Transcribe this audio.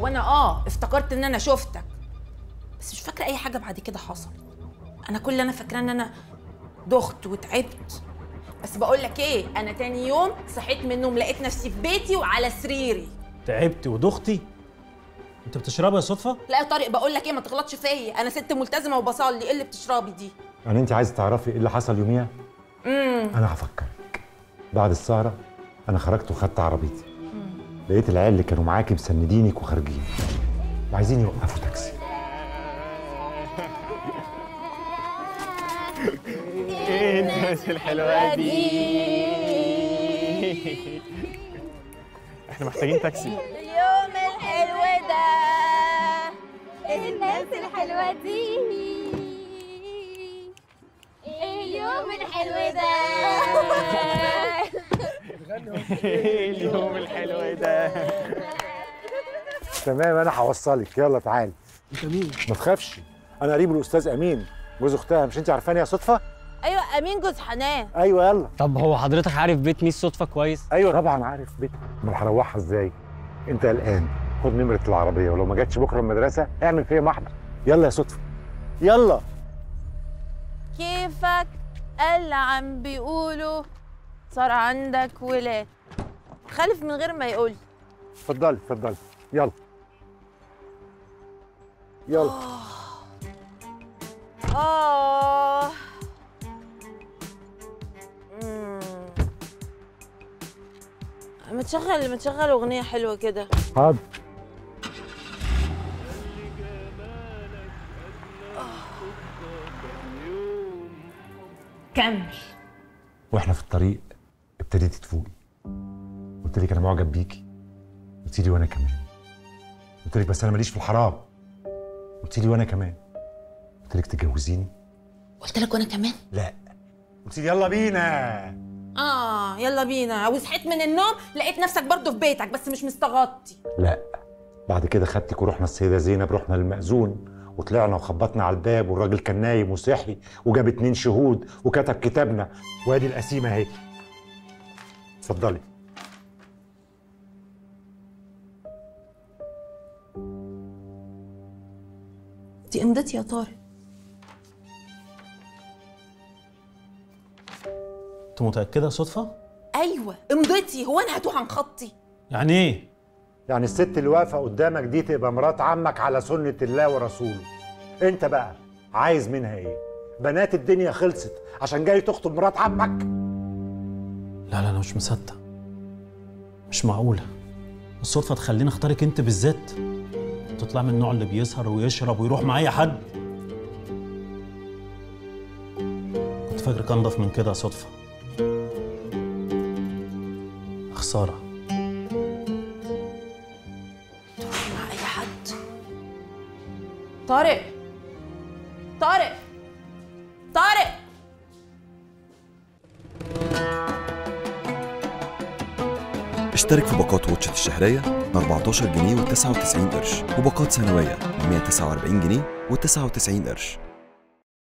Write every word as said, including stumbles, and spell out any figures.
هو انا اه افتكرت ان انا شفتك، بس مش فاكره اي حاجه بعد كده حصلت. انا كل اللي انا فاكراه ان انا دخت وتعبت. بس بقول لك ايه، انا تاني يوم صحيت من النوم لقيت نفسي في بيتي وعلى سريري. تعبتي ودختي؟ انت بتشربي يا صدفه؟ لا يا طارق بقول لك ايه، ما تغلطش فيا، انا ست ملتزمه وبصلي. ايه اللي بتشربي دي؟ يعني انت عايزه تعرفي ايه اللي حصل يوميها؟ امم انا هفكرك. بعد السهره انا خرجت وخدت عربيتي، لقيت العيال اللي كانوا معاكي مسندينك وخارجين وعايزين يوقفوا تاكسي. ايه الناس الحلوه دي؟ احنا محتاجين تاكسي. اليوم الحلو ده، ايه الناس الحلوه دي؟ ايه اليوم الحلو ده؟ ايه اليوم الحلو ده؟ تمام انا هوصلك، يلا تعالي. انت مين؟ ما تخافش، انا قريب الاستاذ امين جوز اختها، مش انت عارفاني يا صدفه؟ ايوه امين جوز حنان. ايوه يلا. طب هو حضرتك عارف بيت ميس صدفه كويس؟ ايوه طبعا عارف بيتها، امال هروحها ازاي؟ انت قلقان، خد نمره العربيه ولو ما جاتش بكره المدرسه اعمل فيا محضر. يلا يا صدفه يلا. كيفك؟ اللي عم بيقولوا صار عندك ولاد. خالف من غير ما يقول. اتفضلي اتفضلي يلا يلا. اه امم ما تشغل ما تشغل اغنيه حلوه كده. حاضر. كمل. واحنا في الطريق ابتديتي تفوقي، قلت لك انا معجب بيكي، قلت لي وانا كمان. قلت لك بس انا ماليش في الحرام، قلت لي وانا كمان. قلت لك تتجوزيني، قلت لك وانا كمان. لا قلت لي يلا بينا. اه يلا بينا، وصحيت من النوم لقيت نفسك برضه في بيتك بس مش مستغطي. لا بعد كده خدتك ورحنا السيده زينب، رحنا للمأذون وطلعنا وخبطنا على الباب والراجل كان نايم وصحي وجاب اتنين شهود وكتب كتابنا، وادي القسيمه اهي. اتفضلي. دي امضتي يا طارق. انت متاكده يا صدفه؟ ايوه امضتي، هو انا هتوه عن خطي؟ يعني ايه؟ يعني الست اللي واقفه قدامك دي تبقى مرات عمك على سنه الله ورسوله. انت بقى عايز منها ايه؟ بنات الدنيا خلصت عشان جاي تخطب مرات عمك؟ لا لا انا مش مصدق، مش معقوله الصدفه تخليني اختارك انت بالذات. تطلع من النوع اللي بيسهر ويشرب ويروح مع اي حد. كنت فاكرك انضف من كده يا صدفه. خساره. تروح مع اي حد؟ طارق طارق طارق. اشترك في باقات واتشت الشهرية ب أربعتاشر جنيه وتسعة وتسعين قرش، وباقات سنوية ب مية وتسعة وأربعين جنيه وتسعة وتسعين قرش.